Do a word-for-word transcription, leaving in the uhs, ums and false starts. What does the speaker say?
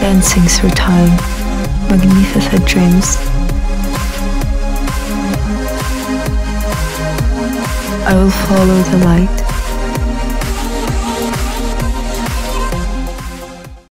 dancing through time, magnificent dreams. I will follow the light